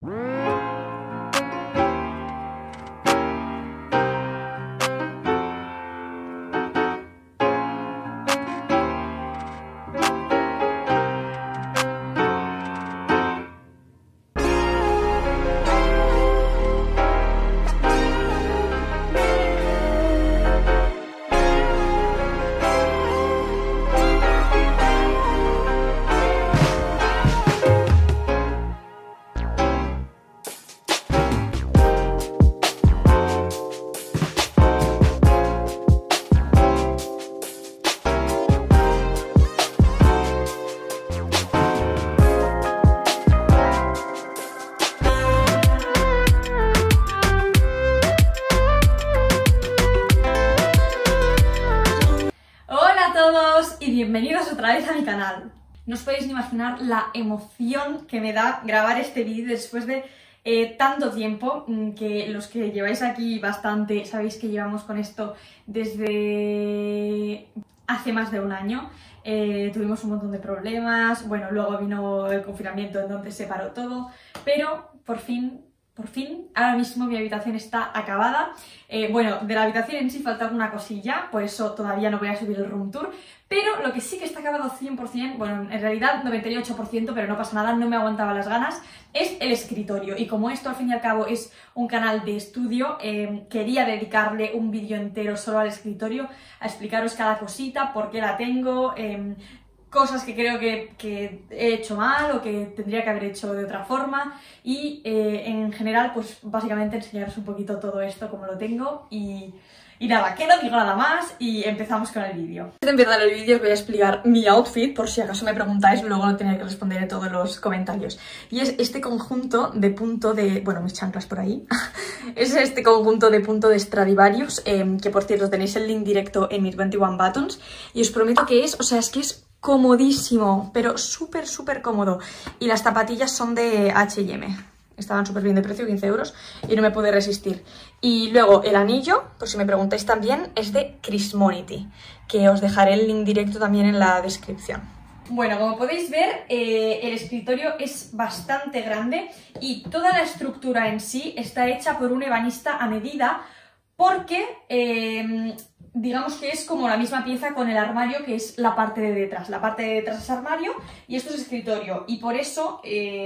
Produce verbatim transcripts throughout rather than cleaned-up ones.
Y bienvenidos otra vez a mi canal. No os podéis ni imaginar la emoción que me da grabar este vídeo después de eh, tanto tiempo, que los que lleváis aquí bastante sabéis que llevamos con esto desde hace más de un año. Eh, tuvimos un montón de problemas, bueno, luego vino el confinamiento en donde se paró todo, pero por fin... Por fin, ahora mismo mi habitación está acabada. Eh, bueno, de la habitación en sí falta alguna cosilla, por eso todavía no voy a subir el room tour. Pero lo que sí que está acabado cien por cien, bueno, en realidad noventa y ocho por ciento, pero no pasa nada, no me aguantaba las ganas, es el escritorio. Y como esto al fin y al cabo es un canal de estudio, eh, quería dedicarle un vídeo entero solo al escritorio, a explicaros cada cosita, por qué la tengo... Eh, cosas que creo que, que he hecho mal o que tendría que haber hecho de otra forma y eh, en general pues básicamente enseñaros un poquito todo esto como lo tengo y, y nada, que no digo nada más y empezamos con el vídeo. Antes de empezar el vídeo os voy a explicar mi outfit por si acaso me preguntáis, luego lo tenía que responder en todos los comentarios. Y es este conjunto de punto de... bueno, mis chanclas por ahí. Es este conjunto de punto de Stradivarius, eh, que por cierto tenéis el link directo en mis veintiuno buttons y os prometo que es, o sea, es que es comodísimo, pero súper, súper cómodo. Y las zapatillas son de H y M. Estaban súper bien de precio, quince euros, y no me pude resistir. Y luego el anillo, por si me preguntáis también, es de Chrismonity, que os dejaré el link directo también en la descripción. Bueno, como podéis ver, eh, el escritorio es bastante grande y toda la estructura en sí está hecha por un ebanista a medida porque... Eh, digamos que es como la misma pieza con el armario, que es la parte de detrás. La parte de detrás es armario y esto es escritorio. Y por eso eh,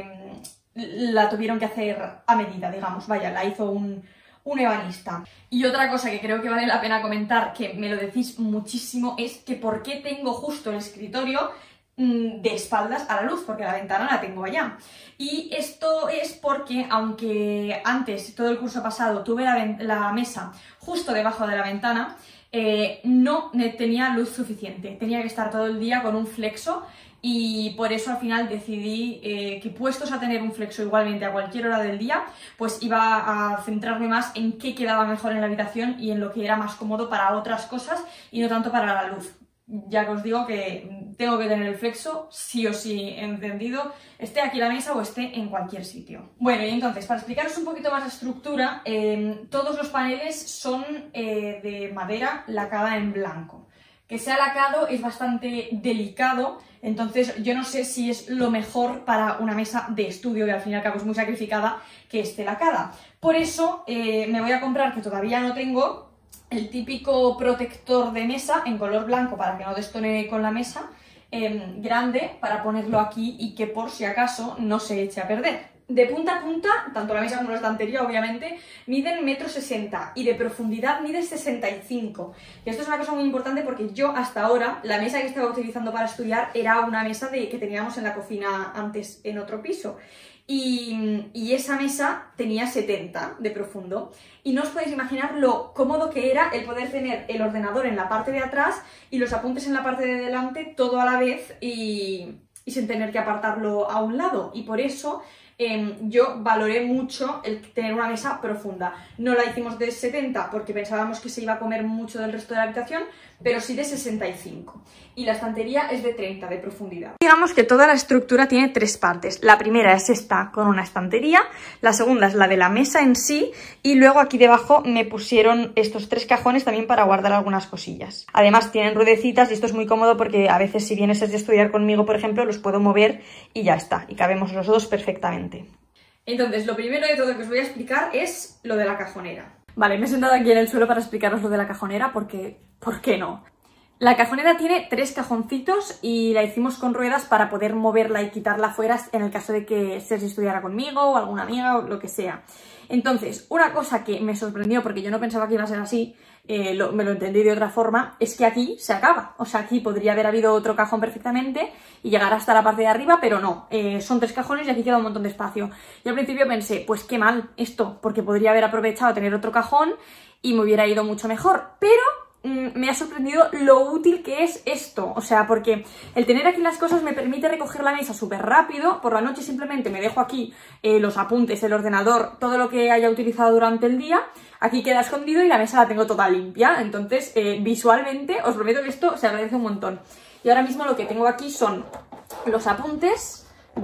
la tuvieron que hacer a medida, digamos. Vaya, la hizo un, un ebanista. Y otra cosa que creo que vale la pena comentar, que me lo decís muchísimo, es que por qué tengo justo el escritorio mmm, de espaldas a la luz, porque la ventana la tengo allá. Y esto es porque, aunque antes, todo el curso pasado, tuve la, la mesa justo debajo de la ventana, Eh, no tenía luz suficiente, tenía que estar todo el día con un flexo y por eso al final decidí eh, que puestos a tener un flexo igualmente a cualquier hora del día, pues iba a centrarme más en qué quedaba mejor en la habitación y en lo que era más cómodo para otras cosas y no tanto para la luz. Ya que os digo que tengo que tener el flexo sí o sí encendido, esté aquí la mesa o esté en cualquier sitio. Bueno, y entonces, para explicaros un poquito más la estructura, eh, todos los paneles son eh, de madera lacada en blanco. Que sea lacado es bastante delicado, entonces yo no sé si es lo mejor para una mesa de estudio, que al fin y al cabo es muy sacrificada, que esté lacada. Por eso eh, me voy a comprar, que todavía no tengo, el típico protector de mesa en color blanco para que no destone con la mesa, eh, grande, para ponerlo aquí y que por si acaso no se eche a perder. De punta a punta, tanto la mesa como la estantería obviamente, miden uno metro sesenta y de profundidad mide sesenta y cinco. Y esto es una cosa muy importante porque yo hasta ahora, la mesa que estaba utilizando para estudiar era una mesa de, que teníamos en la cocina antes en otro piso. Y, y esa mesa tenía setenta de profundo y no os podéis imaginar lo cómodo que era el poder tener el ordenador en la parte de atrás y los apuntes en la parte de delante todo a la vez y, y sin tener que apartarlo a un lado. Y por eso eh, yo valoré mucho el tener una mesa profunda. No la hicimos de setenta porque pensábamos que se iba a comer mucho del resto de la habitación, pero sí de sesenta y cinco. Y la estantería es de treinta de profundidad. Digamos que toda la estructura tiene tres partes. La primera es esta con una estantería, la segunda es la de la mesa en sí y luego aquí debajo me pusieron estos tres cajones también para guardar algunas cosillas. Además tienen ruedecitas y esto es muy cómodo porque a veces si vienes a estudiar conmigo, por ejemplo, los puedo mover y ya está, y cabemos los dos perfectamente. Entonces, lo primero de todo que os voy a explicar es lo de la cajonera. Vale, me he sentado aquí en el suelo para explicaros lo de la cajonera porque... ¿por qué no? La cajonera tiene tres cajoncitos y la hicimos con ruedas para poder moverla y quitarla fuera en el caso de que Sergi estudiara conmigo o alguna amiga o lo que sea. Entonces, una cosa que me sorprendió porque yo no pensaba que iba a ser así, eh, lo, me lo entendí de otra forma, es que aquí se acaba. O sea, aquí podría haber habido otro cajón perfectamente y llegar hasta la parte de arriba, pero no. Eh, son tres cajones y aquí queda un montón de espacio. Y al principio pensé, pues qué mal esto, porque podría haber aprovechado a tener otro cajón y me hubiera ido mucho mejor. Pero me ha sorprendido lo útil que es esto, o sea, porque el tener aquí las cosas me permite recoger la mesa súper rápido. Por la noche simplemente me dejo aquí eh, los apuntes, el ordenador, todo lo que haya utilizado durante el día, aquí queda escondido y la mesa la tengo toda limpia. Entonces, eh, visualmente, os prometo que esto se agradece un montón. Y ahora mismo lo que tengo aquí son los apuntes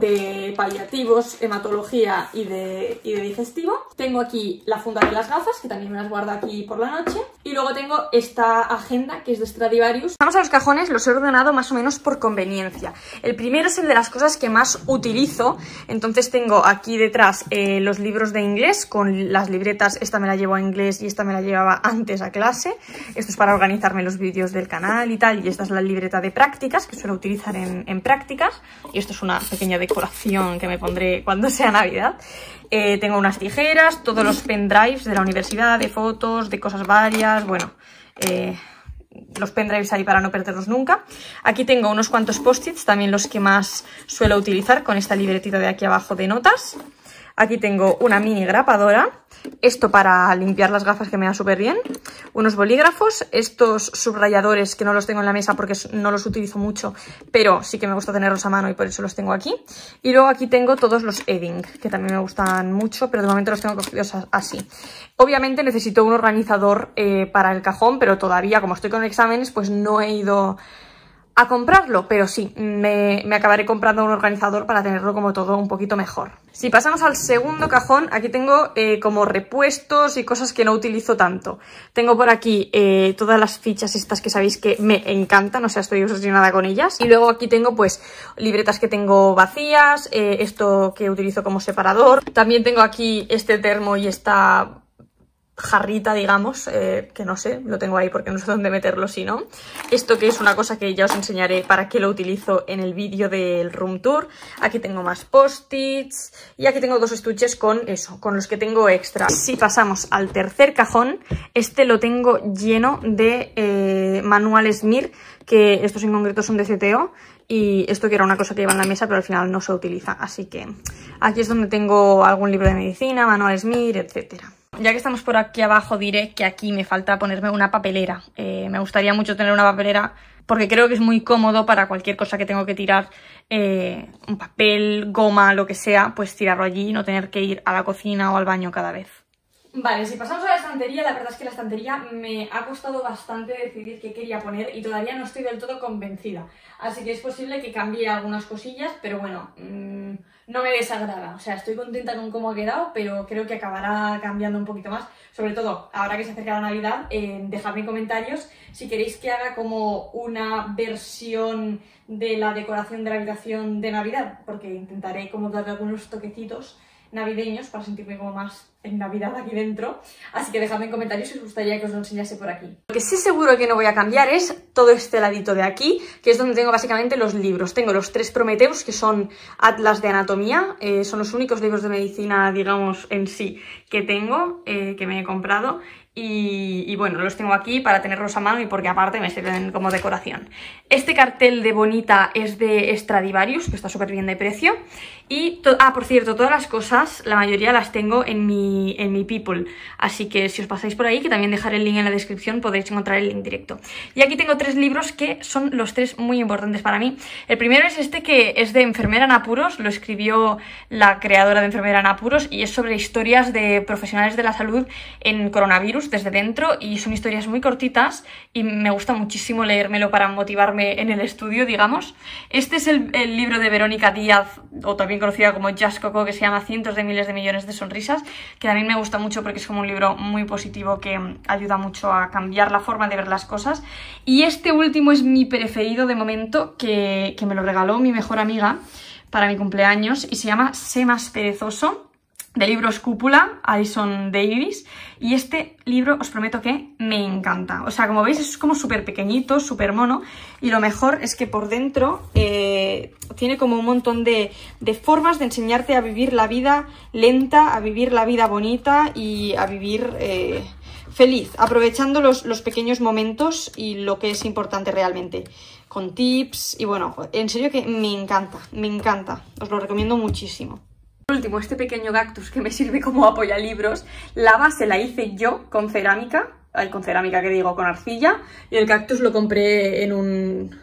de paliativos, hematología y de, y de digestivo. Tengo aquí la funda de las gafas, que también me las guardo aquí por la noche. Y luego tengo esta agenda, que es de Stradivarius. Vamos a los cajones, los he ordenado más o menos por conveniencia. El primero es el de las cosas que más utilizo. Entonces tengo aquí detrás eh, los libros de inglés con las libretas. Esta me la llevo a inglés y esta me la llevaba antes a clase. Esto es para organizarme los vídeos del canal y tal. Y esta es la libreta de prácticas, que suelo utilizar en, en prácticas. Y esto es una pequeña decoración que me pondré cuando sea Navidad. Eh, tengo unas tijeras, todos los pendrives de la universidad, de fotos, de cosas varias, bueno, eh, los pendrives ahí para no perderlos nunca. Aquí tengo unos cuantos post-its, también los que más suelo utilizar con esta libretita de aquí abajo de notas. Aquí tengo una mini grapadora, esto para limpiar las gafas que me da súper bien, unos bolígrafos, estos subrayadores que no los tengo en la mesa porque no los utilizo mucho, pero sí que me gusta tenerlos a mano y por eso los tengo aquí. Y luego aquí tengo todos los edding, que también me gustan mucho, pero de momento los tengo cogidos así. Obviamente necesito un organizador eh, para el cajón, pero todavía, como estoy con exámenes, pues no he ido a comprarlo, pero sí, me, me acabaré comprando un organizador para tenerlo como todo un poquito mejor. Si pasamos al segundo cajón, aquí tengo eh, como repuestos y cosas que no utilizo tanto. Tengo por aquí eh, todas las fichas estas que sabéis que me encantan, o sea, estoy obsesionada con ellas. Y luego aquí tengo pues libretas que tengo vacías, eh, esto que utilizo como separador. También tengo aquí este termo y esta jarrita, digamos, eh, que no sé, lo tengo ahí porque no sé dónde meterlo si no. Esto que es una cosa que ya os enseñaré para qué lo utilizo en el vídeo del room tour. Aquí tengo más post-its y aquí tengo dos estuches con eso, con los que tengo extra. Si pasamos al tercer cajón, este lo tengo lleno de eh, manuales M I R, que estos en concreto son de C T O. Y esto que era una cosa que iba en la mesa, pero al final no se utiliza. Así que aquí es donde tengo algún libro de medicina, manuales M I R, etcétera. Ya que estamos por aquí abajo, diré que aquí me falta ponerme una papelera. Eh, me gustaría mucho tener una papelera porque creo que es muy cómodo para cualquier cosa que tengo que tirar, eh, un papel, goma, lo que sea, pues tirarlo allí y no tener que ir a la cocina o al baño cada vez. Vale, si pasamos a la estantería, la verdad es que la estantería me ha costado bastante decidir qué quería poner y todavía no estoy del todo convencida. Así que es posible que cambie algunas cosillas, pero bueno, mmm, no me desagrada. O sea, estoy contenta con cómo ha quedado, pero creo que acabará cambiando un poquito más. Sobre todo, ahora que se acerca la Navidad, eh, dejadme en comentarios si queréis que haga como una versión de la decoración de la habitación de Navidad, porque intentaré como darle algunos toquecitos navideños para sentirme como más en Navidad aquí dentro. Así que dejadme en comentarios si os gustaría que os lo enseñase por aquí. Lo que sí seguro que no voy a cambiar es todo este ladito de aquí, que es donde tengo básicamente los libros. Tengo los tres Prometheus, que son atlas de anatomía, eh, son los únicos libros de medicina, digamos, en sí que tengo, eh, que me he comprado. Y, y bueno, los tengo aquí para tenerlos a mano y porque aparte me sirven como decoración. Este cartel de Bonita es de Stradivarius, que está súper bien de precio. Y, ah, por cierto, todas las cosas, la mayoría las tengo en mi, en mi People. Así que si os pasáis por ahí, que también dejaré el link en la descripción, podréis encontrar el link directo. Y aquí tengo tres libros que son los tres muy importantes para mí. El primero es este, que es de Enfermera en Apuros, lo escribió la creadora de Enfermera en Apuros y es sobre historias de profesionales de la salud en coronavirus desde dentro, y son historias muy cortitas y me gusta muchísimo leérmelo para motivarme en el estudio, digamos. Este es el, el libro de Verónica Díaz, o también conocida como Jazz Coco, que se llama Cientos de miles de millones de sonrisas, que también me gusta mucho porque es como un libro muy positivo que ayuda mucho a cambiar la forma de ver las cosas. Y este último es mi preferido de momento, que, que me lo regaló mi mejor amiga para mi cumpleaños y se llama Sé más perezoso. de libros Cúpula, Alison Davis, y este libro os prometo que me encanta. O sea, como veis es como súper pequeñito, súper mono, y lo mejor es que por dentro eh, tiene como un montón de, de formas de enseñarte a vivir la vida lenta, a vivir la vida bonita y a vivir eh, feliz, aprovechando los, los pequeños momentos y lo que es importante realmente, con tips, y bueno, en serio que me encanta, me encanta, os lo recomiendo muchísimo. Por último, este pequeño cactus que me sirve como apoyalibros, la base la hice yo con cerámica, ay, con cerámica que digo, con arcilla, y el cactus lo compré en un,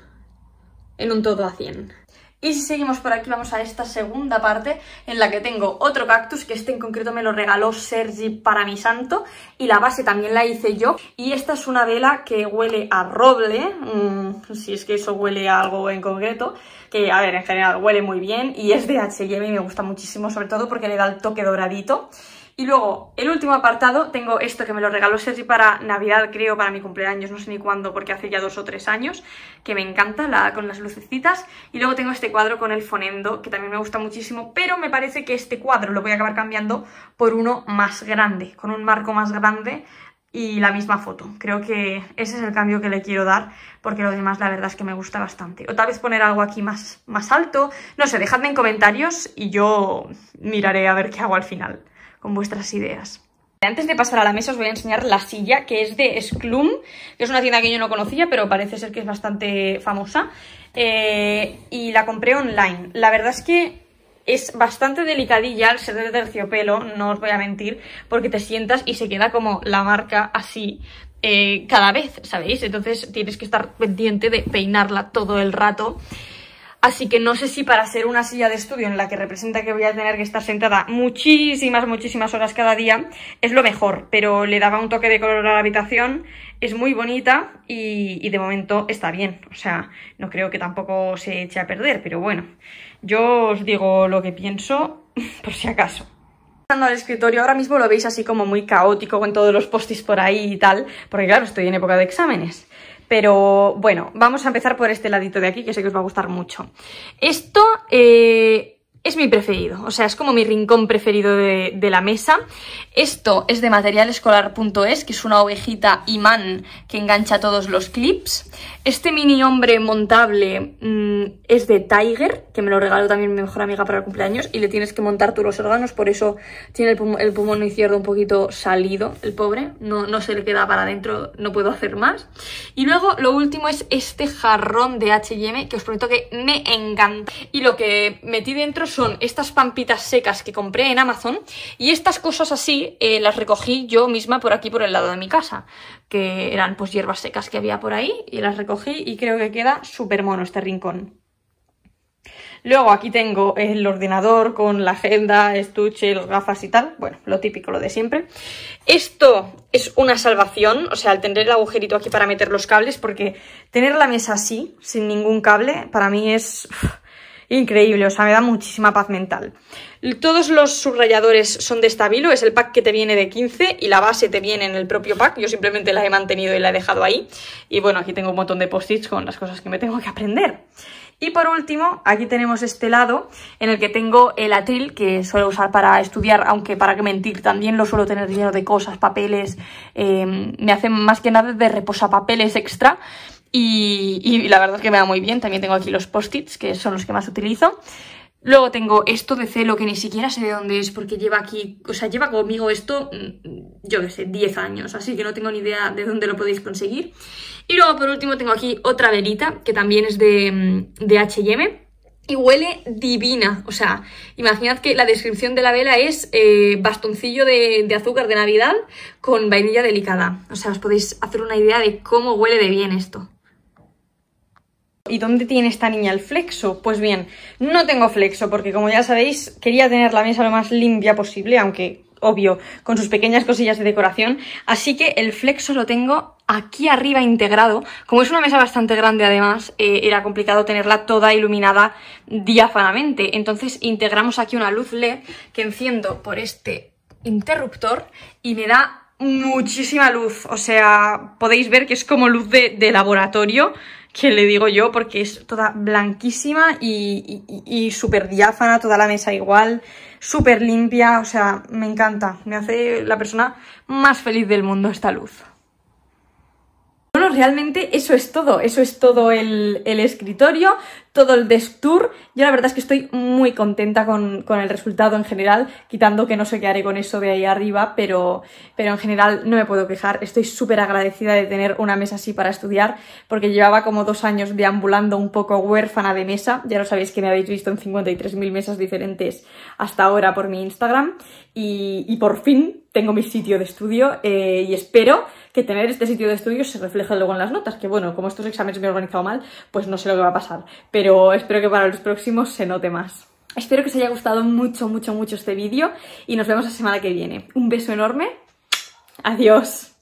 en un todo a cien. Y si seguimos por aquí vamos a esta segunda parte en la que tengo otro cactus, que este en concreto me lo regaló Sergi para mi santo, y la base también la hice yo. Y esta es una vela que huele a roble, mmm, si es que eso huele a algo en concreto, que a ver, en general huele muy bien y es de H y M y me gusta muchísimo, sobre todo porque le da el toque doradito. Y luego, el último apartado, tengo esto que me lo regaló Sergi para Navidad, creo, para mi cumpleaños, no sé ni cuándo, porque hace ya dos o tres años, que me encanta, la, con las lucecitas. Y luego tengo este cuadro con el fonendo, que también me gusta muchísimo, pero me parece que este cuadro lo voy a acabar cambiando por uno más grande, con un marco más grande y la misma foto. Creo que ese es el cambio que le quiero dar, porque lo demás la verdad es que me gusta bastante. O tal vez poner algo aquí más, más alto, no sé, dejadme en comentarios y yo miraré a ver qué hago al final con vuestras ideas. Antes de pasar a la mesa os voy a enseñar la silla, que es de Sklum, que es una tienda que yo no conocía, pero parece ser que es bastante famosa, eh, y la compré online. La verdad es que es bastante delicadilla al ser de terciopelo, no os voy a mentir, porque te sientas y se queda como la marca así eh, cada vez, ¿sabéis? Entonces tienes que estar pendiente de peinarla todo el rato. Así que no sé si para ser una silla de estudio en la que representa que voy a tener que estar sentada muchísimas, muchísimas horas cada día, es lo mejor, pero le daba un toque de color a la habitación, es muy bonita y, y de momento está bien. O sea, no creo que tampoco se eche a perder, pero bueno, yo os digo lo que pienso por si acaso. Pasando al escritorio, ahora mismo lo veis así como muy caótico con todos los post-its por ahí y tal, porque claro, estoy en época de exámenes. Pero bueno, vamos a empezar por este ladito de aquí, que sé que os va a gustar mucho. Esto eh, es mi preferido, o sea, es como mi rincón preferido de, de la mesa. Esto es de material escolar punto es, que es una ovejita imán que engancha todos los clips. Este mini hombre montable mmm, es de Tiger, que me lo regaló también mi mejor amiga para el cumpleaños, y le tienes que montar tú los órganos, por eso tiene el, pum el pulmón izquierdo un poquito salido, el pobre, no, no se le queda para adentro, no puedo hacer más. Y luego lo último es este jarrón de H y M, que os prometo que me encanta. Y lo que metí dentro son estas pampitas secas que compré en Amazon, y estas cosas así eh, las recogí yo misma por aquí, por el lado de mi casa, que eran pues hierbas secas que había por ahí, y las recogí y creo que queda súper mono este rincón. Luego aquí tengo el ordenador con la agenda, estuche, las gafas y tal. Bueno, lo típico, lo de siempre. Esto es una salvación, o sea, al tener el agujerito aquí para meter los cables, porque tener la mesa así, sin ningún cable, para mí es uf, increíble, o sea, me da muchísima paz mental. Todos los subrayadores son de Stabilo, es el pack que te viene de quince y la base te viene en el propio pack. Yo simplemente la he mantenido y la he dejado ahí. Y bueno, aquí tengo un montón de post-its con las cosas que me tengo que aprender. Y por último, aquí tenemos este lado en el que tengo el atril, que suelo usar para estudiar, aunque para qué mentir, también lo suelo tener lleno de cosas, papeles, eh, me hace más que nada de reposapapeles extra. Y, y la verdad es que me va muy bien. También tengo aquí los post-its, que son los que más utilizo. Luego tengo esto de celo, que ni siquiera sé de dónde es, porque lleva aquí, o sea, lleva conmigo esto, yo qué sé, diez años, así que no tengo ni idea de dónde lo podéis conseguir. Y luego por último tengo aquí otra velita, que también es de, de H y M, y huele divina. O sea, imaginad que la descripción de la vela es eh, bastoncillo de, de azúcar de Navidad con vainilla delicada. O sea, os podéis hacer una idea de cómo huele de bien esto. ¿Y dónde tiene esta niña el flexo? Pues bien, no tengo flexo porque, como ya sabéis, quería tener la mesa lo más limpia posible, aunque, obvio, con sus pequeñas cosillas de decoración. Así que el flexo lo tengo aquí arriba integrado. Como es una mesa bastante grande además, eh, era complicado tenerla toda iluminada diáfanamente. Entonces integramos aquí una luz L E D que enciendo por este interruptor y me da muchísima luz. O sea, podéis ver que es como luz de, de laboratorio, que le digo yo, porque es toda blanquísima y, y, y súper diáfana, toda la mesa igual, súper limpia, o sea, me encanta, me hace la persona más feliz del mundo esta luz. Bueno, realmente eso es todo, eso es todo el, el escritorio, todo el desk tour. Yo la verdad es que estoy muy contenta con, con el resultado en general, quitando que no sé qué haré con eso de ahí arriba, pero, pero en general no me puedo quejar. Estoy súper agradecida de tener una mesa así para estudiar, porque llevaba como dos años deambulando un poco huérfana de mesa. Ya lo sabéis que me habéis visto en cincuenta y tres mil mesas diferentes hasta ahora por mi Instagram, y, y por fin tengo mi sitio de estudio, eh, y espero que tener este sitio de estudio se refleje luego en las notas, que bueno, como estos exámenes me he organizado mal, pues no sé lo que va a pasar, pero espero que para los próximos se note más. Espero que os haya gustado mucho, mucho, mucho este vídeo y nos vemos la semana que viene. Un beso enorme, adiós.